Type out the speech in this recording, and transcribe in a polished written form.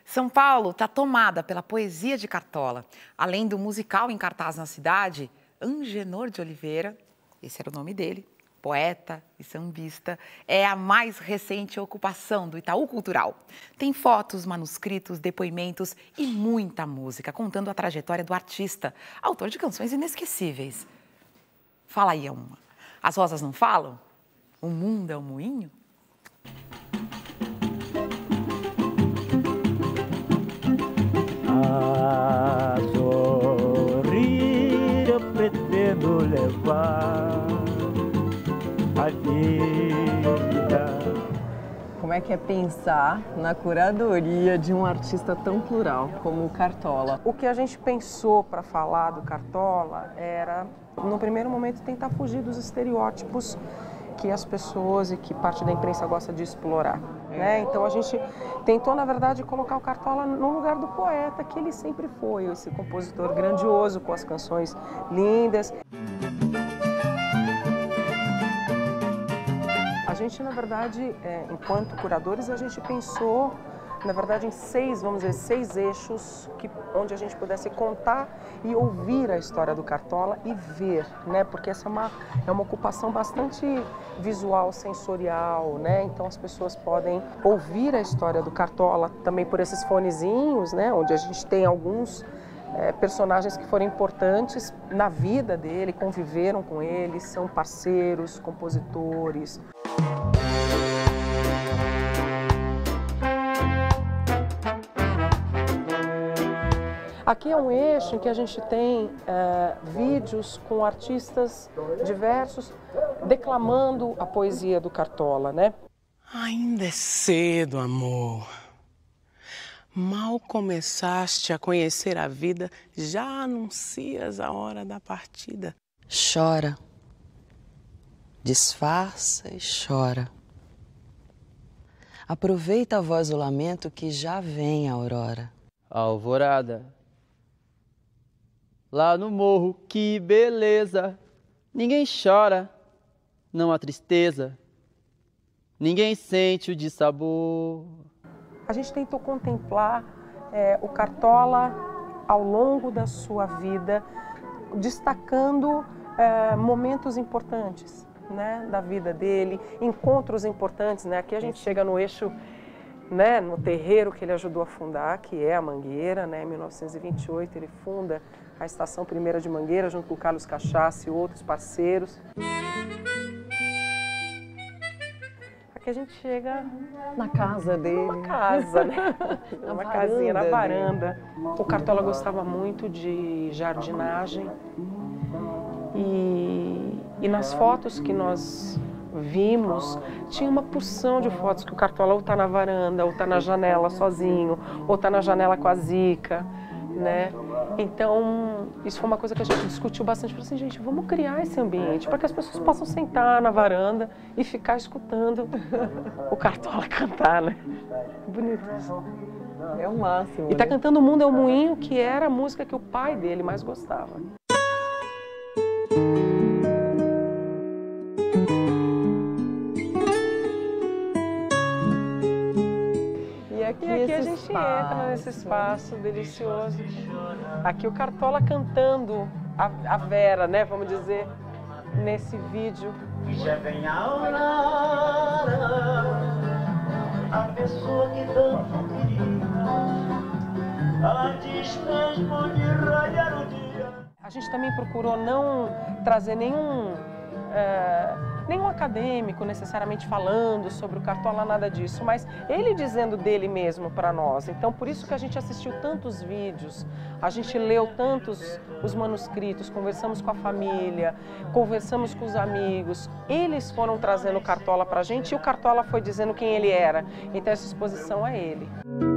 São Paulo está tomada pela poesia de Cartola. Além do musical em cartaz na cidade, Angenor de Oliveira, esse era o nome dele, poeta e sambista, é a mais recente ocupação do Itaú Cultural. Tem fotos, manuscritos, depoimentos e muita música, contando a trajetória do artista, autor de canções inesquecíveis. Fala aí uma. As rosas não falam? O mundo é um moinho? A sorrir eu pretendo levar a vida. Como é que é pensar na curadoria de um artista tão plural como o Cartola? O que a gente pensou para falar do Cartola era, no primeiro momento, tentar fugir dos estereótipos que as pessoas e que parte da imprensa gosta de explorar, né? Então a gente tentou, na verdade, colocar o Cartola no lugar do poeta que ele sempre foi, esse compositor grandioso com as canções lindas. A gente, na verdade, enquanto curadores, a gente pensou, na verdade, em seis eixos onde a gente pudesse contar e ouvir a história do Cartola e ver, né? Porque essa é uma ocupação bastante visual, sensorial, né? Então as pessoas podem ouvir a história do Cartola também por esses fonezinhos, né? Onde a gente tem alguns personagens que foram importantes na vida dele, conviveram com ele, são parceiros, compositores. Aqui é um eixo em que a gente tem vídeos com artistas diversos declamando a poesia do Cartola, né? Ainda é cedo, amor. Mal começaste a conhecer a vida, já anuncias a hora da partida. Chora, disfarça e chora. Aproveita a voz do lamento que já vem a aurora. Alvorada, lá no morro, que beleza! Ninguém chora, não há tristeza, ninguém sente o dissabor. A gente tentou contemplar o Cartola ao longo da sua vida, destacando momentos importantes, né, da vida dele, encontros importantes, né? Aqui a gente chega no eixo, né, no terreiro que ele ajudou a fundar, que é a Mangueira, né? Em 1928 ele funda a Estação Primeira de Mangueira, junto com o Carlos Cachaça e outros parceiros. Aqui a gente chega na casa dele. Uma casa, né? Uma casinha na varanda. O Cartola gostava muito de jardinagem e nas fotos que nós vimos, tinha uma porção de fotos que o Cartola ou está na varanda, ou está na janela sozinho, ou está na janela com a Zica, né? Então, isso foi uma coisa que a gente discutiu bastante. Falei assim, gente, vamos criar esse ambiente para que as pessoas possam sentar na varanda e ficar escutando o Cartola cantar, né? Bonito isso. É o máximo. E tá cantando O Mundo é um Moinho, que era a música que o pai dele mais gostava. E aqui a gente entra nesse espaço delicioso. Aqui o Cartola cantando a Vera, né, vamos dizer, nesse vídeo. E já vem a aurora, a pessoa que tanto queria, antes mesmo de raiar o dia. A gente também procurou não trazer nenhum acadêmico necessariamente falando sobre o Cartola, nada disso, mas ele dizendo dele mesmo para nós. Então, por isso que a gente assistiu tantos vídeos, a gente leu tantos os manuscritos, conversamos com a família, conversamos com os amigos. Eles foram trazendo o Cartola para a gente e o Cartola foi dizendo quem ele era. Então, essa exposição é ele.